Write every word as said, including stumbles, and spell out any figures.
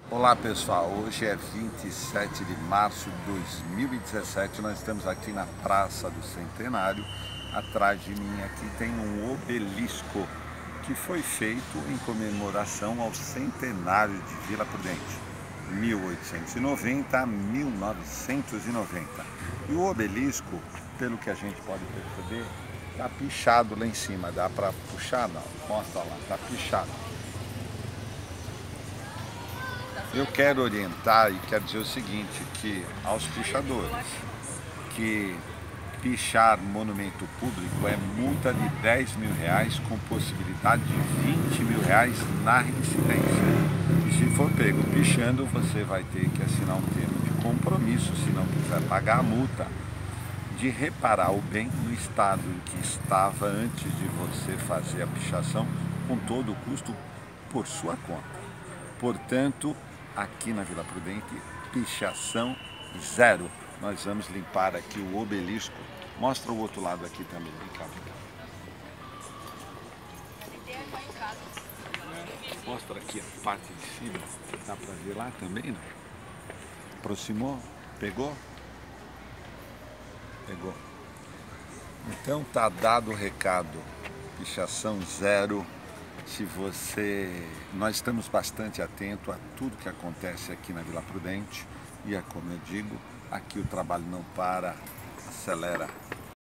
Olá pessoal, hoje é vinte e sete de março de dois mil e dezessete, nós estamos aqui na Praça do Centenário. Atrás de mim aqui tem um obelisco que foi feito em comemoração ao centenário de Vila Prudente, mil oitocentos e noventa a mil novecentos e noventa. E o obelisco, pelo que a gente pode perceber, está pichado lá em cima. Dá para puxar? Não, mostra lá, está pichado. Eu quero orientar e quero dizer o seguinte, que aos pichadores, que pichar monumento público é multa de dez mil reais com possibilidade de vinte mil reais na reincidência. E se for pego pichando, você vai ter que assinar um termo de compromisso, se não quiser pagar a multa, de reparar o bem no estado em que estava antes de você fazer a pichação, com todo o custo por sua conta. Portanto, aqui na Vila Prudente, pichação zero. Nós vamos limpar aqui o obelisco. Mostra o outro lado aqui também. Vem cá, vem cá. Mostra aqui a parte de cima. Dá para ver lá também, não? Aproximou? Pegou? Pegou. Então tá dado o recado. Pichação zero. Se você, nós estamos bastante atentos a tudo que acontece aqui na Vila Prudente e é como eu digo, aqui o trabalho não para, acelera.